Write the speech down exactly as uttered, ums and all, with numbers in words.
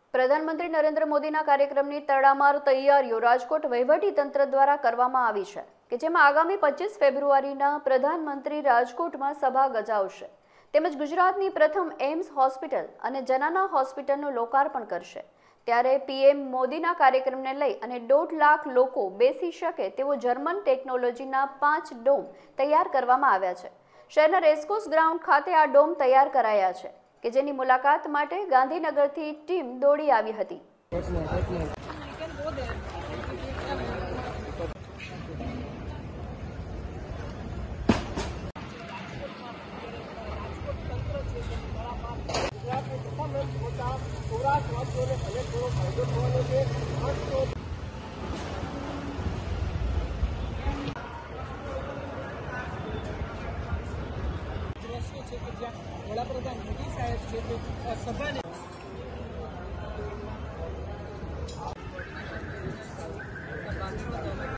प्रधानमंत्री नरेन्द्र मोदीना कार्यक्रमनी तड़ामार तैयारीओ राजकोट वहीवटीतंत्र द्वारा करवामां आवी छे के जेमां आगामी पच्चीस फेब्रुआरीना प्रधानमंत्री राजकोटमां सभा गजावशे तेमज गुजरातनी प्रथम एम्स होस्पिटल अने जनाना होस्पिટલનું लोकार्पण करशे। त्यारे पीएम मोदीना कार्यक्रमने लई अने दौड़ लाख लोको बेसी शके तेवो जर्मन टेक्नोलॉजीना पांच डोम तैयार करवामां आव्या छे। शहेरना रेसकोर्स ग्राउंड खाते आ डोम तैयार कराया छे के जेनी मुलाकात माटे गांधीनगरथी टीम दौड़ी आवी हती। वडाप्रधान मोदी साहेब છે તે સભાને ગાંધીનગર